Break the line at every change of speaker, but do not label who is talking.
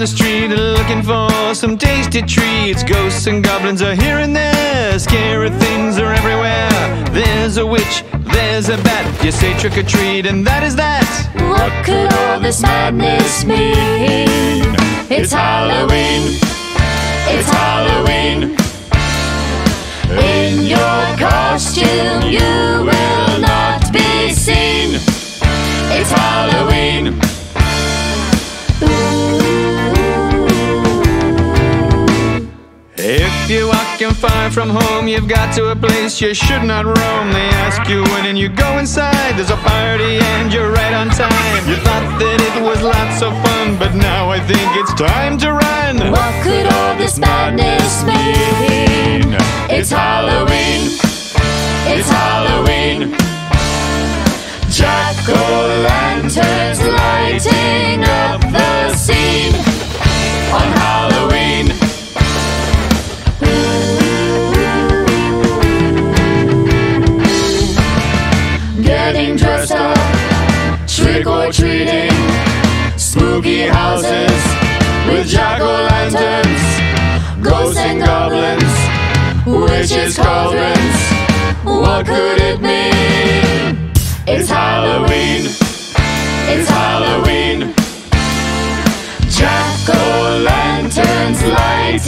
the street looking for some tasty treats. Ghosts and goblins are here and there, scary things are everywhere. There's a witch, there's a bat, you say trick or treat and that is that.
What could all this madness mean? It's Halloween, it's Halloween. In your costume you will not be seen. It's Halloween.
If you're walking far from home, you've got to a place you should not roam. They ask you when and you go inside, there's a party and you're right on time. You thought that it was lots of fun, but now I think it's time to run.
What could all this madness mean? It's Halloween, it's Halloween. Jack-o'-lanterns lighting up the scene on Halloween. Getting dressed up, trick-or-treating, spooky houses with jack-o'-lanterns, ghosts and goblins, witches' cauldrons. What could it mean? It's Halloween, it's Halloween. Jack-o'-lanterns light